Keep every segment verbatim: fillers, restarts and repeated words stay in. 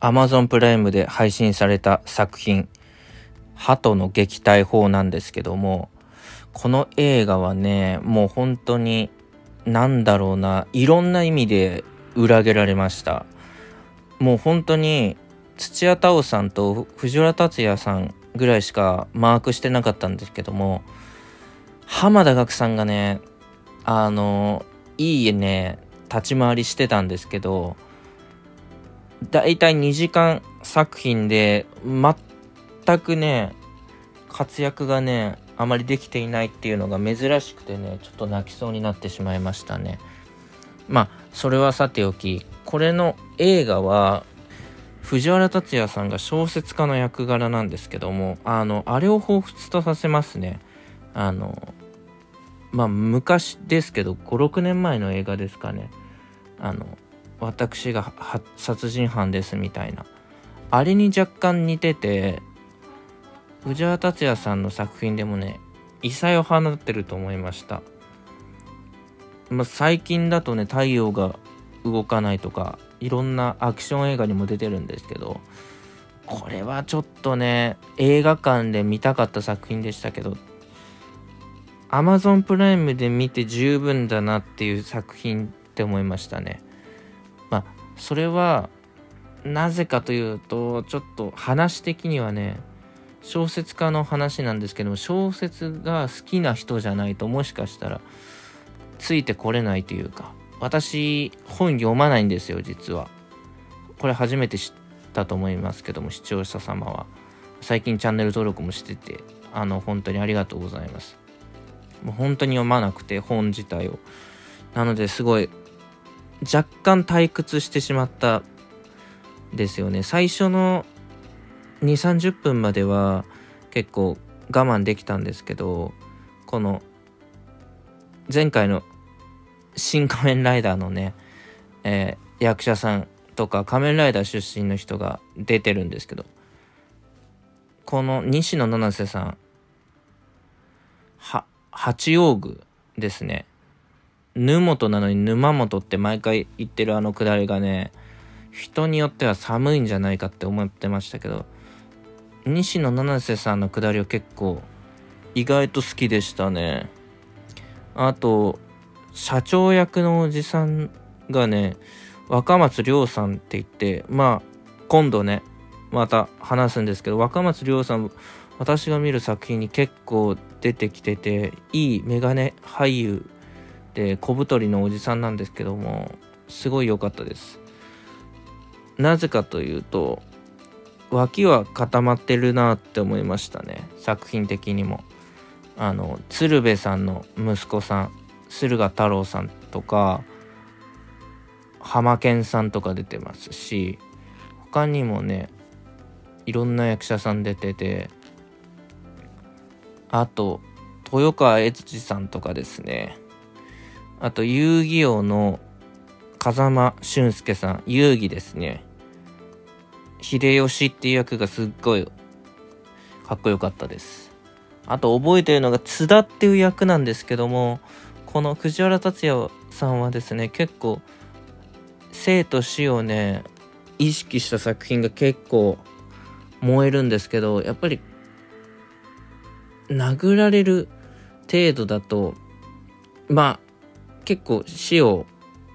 Amazon プライムで配信された作品、鳩の撃退法なんですけども、この映画はね、もう本当になんだろうな、いろんな意味で裏切られました。もう本当に土屋太鳳さんと藤原竜也さんぐらいしかマークしてなかったんですけども、浜田岳さんがね、あのいいね立ち回りしてたんですけど、だいたいにじかん作品で全くね活躍がねあまりできていないっていうのが珍しくてね、ちょっと泣きそうになってしまいましたね。まあそれはさておき、これの映画は藤原竜也さんが小説家の役柄なんですけども、あのあれを彷彿とさせますね。あのまあ昔ですけどごろくねんまえの映画ですかね。あの私が殺人犯ですみたいな、あれに若干似てて、藤原竜也さんの作品でもね異彩を放ってると思いました。まあ、最近だとね太陽が動かないとかいろんなアクション映画にも出てるんですけど、これはちょっとね映画館で見たかった作品でしたけど、 Amazon プライムで見て十分だなっていう作品って思いましたね。まあそれはなぜかというと、ちょっと話的にはね小説家の話なんですけども、小説が好きな人じゃないともしかしたらついてこれないというか、私本読まないんですよ実は。これ初めて知ったと思いますけども、視聴者様は最近チャンネル登録もしてて、あの本当にありがとうございます。もう本当に読まなくて本自体を、なのですごい若干退屈してしまったですよね。最初のにじゅう、さんじゅっぷんまでは結構我慢できたんですけど、この前回の新仮面ライダーのね、えー、役者さんとか仮面ライダー出身の人が出てるんですけど、この西野七瀬さんは八王宮ですね。沼本なのに沼本って毎回言ってるあのくだりがね、人によっては寒いんじゃないかって思ってましたけど、西野七瀬さんのくだりは結構意外と好きでしたね。あと社長役のおじさんがね若松亮さんって言って、まあ今度ねまた話すんですけど、若松亮さん私が見る作品に結構出てきてて、いいメガネ俳優で小太りのおじさんなんですけども、すごい良かったです。なぜかというと脇は固まってるなって思いましたね、作品的にも。あの鶴瓶さんの息子さん駿河太郎さんとか浜健さんとか出てますし、他にもねいろんな役者さん出てて、あと豊川悦司さんとかですね、あと遊戯王の風間俊介さん、遊戯ですね、秀吉っていう役がすっごいかっこよかったです。あと覚えてるのが津田っていう役なんですけども、この藤原竜也さんはですね結構生と死をね意識した作品が結構燃えるんですけど、やっぱり殴られる程度だとまあ結構死を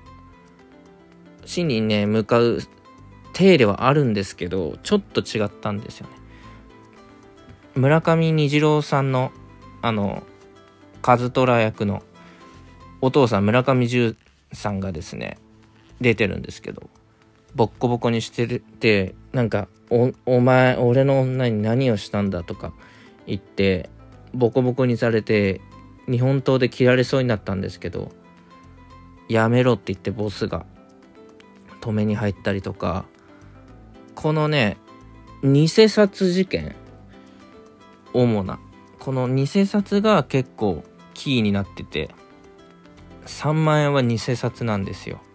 死にね向かう体ではあるんですけど、ちょっと違ったんですよね。村上虹郎さんのあの和虎役のお父さん村上淳さんがですね出てるんですけど、ボッコボコにしてるってなんか お, お前俺の女に何をしたんだとか言ってボコボコにされて日本刀で切られそうになったんですけど、やめろって言ってボスが止めに入ったりとか、このね偽札事件、主なこの偽札が結構キーになってて、さんまんえんは偽札なんですよ。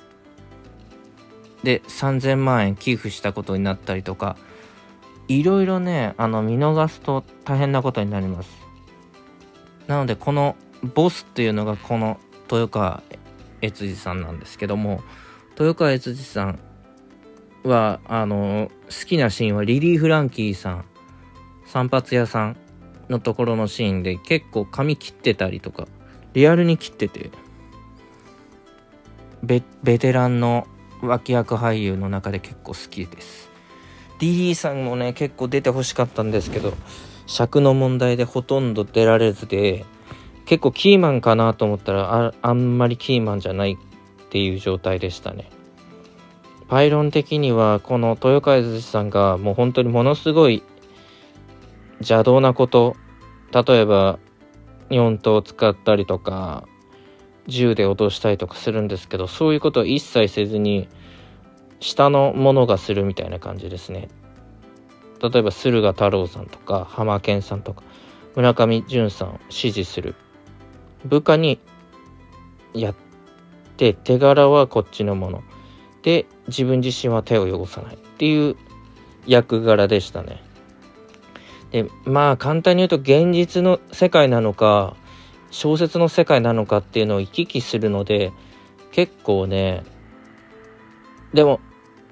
でさんぜんまんえん寄付したことになったりとか、いろいろねあの見逃すと大変なことになります。なのでこのボスっていうのがこの豊川悦司さんなんですけども、豊川悦司さんはあの好きなシーンはリリー・フランキーさん、散髪屋さんのところのシーンで結構髪切ってたりとかリアルに切ってて、ベ, ベテランの脇役俳優の中で結構好きです。リリーさんもね結構出てほしかったんですけど、尺の問題でほとんど出られずで、結構キーマンかなと思ったら あ, あんまりキーマンじゃないっていう状態でしたね。パイロン的にはこの豊川悦司さんがもう本当にものすごい邪道なこと、例えば四刀を使ったりとか銃で脅したりとかするんですけど、そういうことを一切せずに下の者がするみたいな感じですね。例えば駿河太郎さんとか浜健さんとか村上淳さんを支持する部下にやって、手柄はこっちのもので自分自身は手を汚さないっていう役柄でしたね。でまあ簡単に言うと現実の世界なのか小説の世界なのかっていうのを行き来するので、結構ね、でも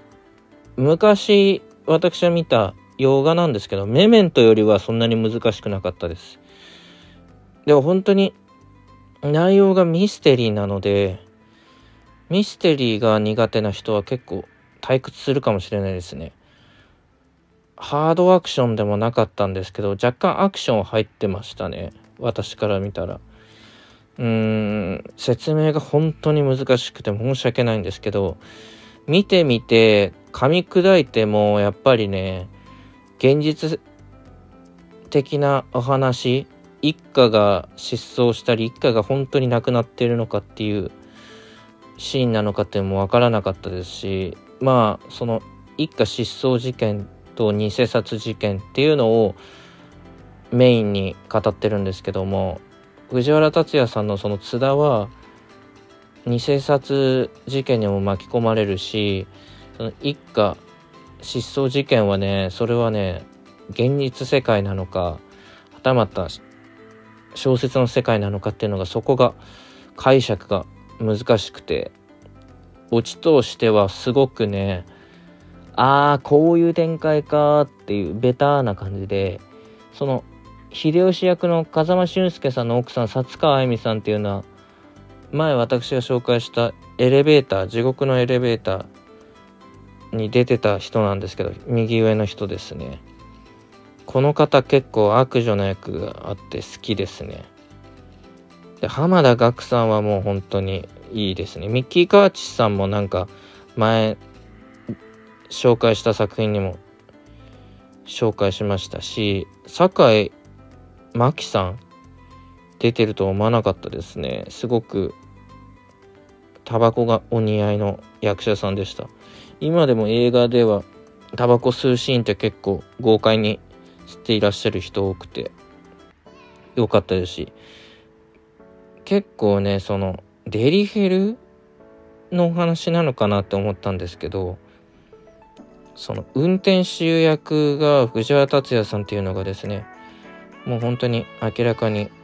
昔私は見た洋画なんですけど、メメントよりはそんなに難しくなかったです。でも本当に内容がミステリーなので、ミステリーが苦手な人は結構退屈するかもしれないですね。ハードアクションでもなかったんですけど、若干アクション入ってましたね、私から見たら。うーん説明が本当に難しくて申し訳ないんですけど、見てみて噛み砕いてもやっぱりね、現実的なお話、一家が失踪したり一家が本当に亡くなっているのかっていうシーンなのかっていうのも分からなかったですし、まあその一家失踪事件と偽札事件っていうのをメインに語ってるんですけども、藤原竜也さんのその津田は偽札事件にも巻き込まれるし、その一家失踪事件はね、それはね現実世界なのかはたまた小説の世界なのかっていうのが、そこが解釈が難しくて、オチとしてはすごくね、ああこういう展開かっていうベターな感じで、その秀吉役の風間俊介さんの奥さん薩川あゆみさんっていうのは前私が紹介したエレベーター、地獄のエレベーターに出てた人なんですけど、右上の人ですね。この方結構悪女の役があって好きですね。で浜田岳さんはもう本当にいいですね。ミッキー・カーチスさんもなんか前紹介した作品にも紹介しましたし、堺井真紀さん出てると思わなかったですね。すごくタバコがお似合いの役者さんでした。今でも映画ではタバコ吸うシーンって結構豪快にしていらっしゃる人多くてよかったですし、結構ねそのデリヘルのお話なのかなって思ったんですけど、その運転手役が藤原竜也さんっていうのがですね、もう本当に明らかに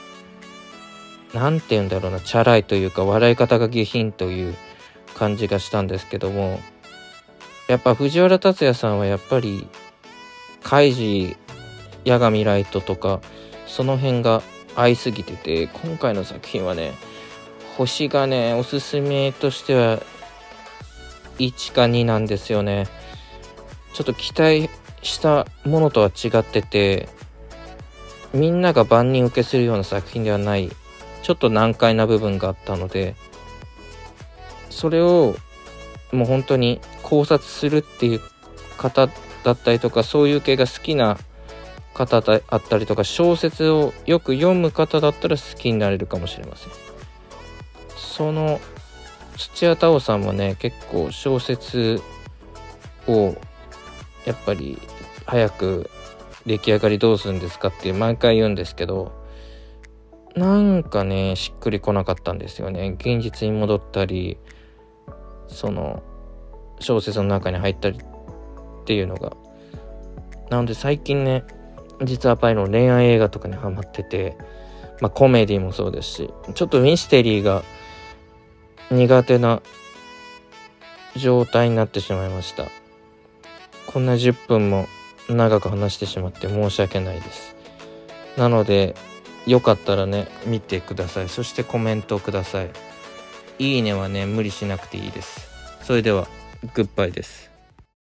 なんて言うんだろうな、チャラいというか笑い方が下品という感じがしたんですけども、やっぱ藤原竜也さんはやっぱりカイジ、八神ライトとかその辺が合いすぎてて、今回の作品はね星がねおすすめとしてはいちかになんですよね。ちょっと期待したものとは違ってて、みんなが万人受けするような作品ではない、ちょっと難解な部分があったので、それをもう本当に考察するっていう方だったりとか、そういう系が好きな方だったりとか、小説をよく読む方だったら好きになれるかもしれません。その土屋太鳳さんもね結構小説をやっぱり早く出来上がりどうするんですかって毎回言うんですけど、なんかねしっくりこなかったんですよね。現実に戻ったり、その小説の中に入ったりっていうのが、なので最近ね実はパイの恋愛映画とかにハマってて、まあコメディもそうですし、ちょっとミステリーが苦手な状態になってしまいました。こんなじゅっぷんも長く話してしまって申し訳ないです。なのでよかったらね見てください。そしてコメントください。いいねはね無理しなくていいです。それではグッバイです。